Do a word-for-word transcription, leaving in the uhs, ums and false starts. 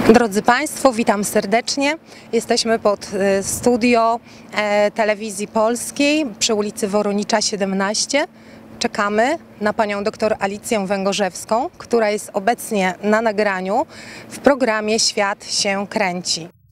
Drodzy Państwo, witam serdecznie. Jesteśmy pod studio Telewizji Polskiej przy ulicy Woronicza siedemnaście. Czekamy na panią dr Alicję Węgorzewską, która jest obecnie na nagraniu w programie Świat się kręci.